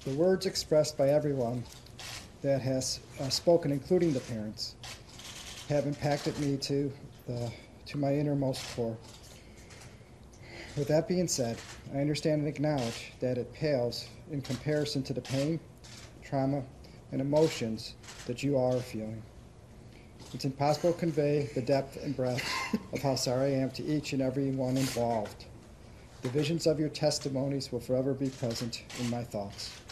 The words expressed by everyone that has spoken, including the parents, have impacted me to my innermost core. With that being said, I understand and acknowledge that it pales in comparison to the pain, trauma, and emotions that you all are feeling. It's impossible to convey the depth and breadth of how sorry I am to each and every one involved. The visions of your testimonies will forever be present in my thoughts.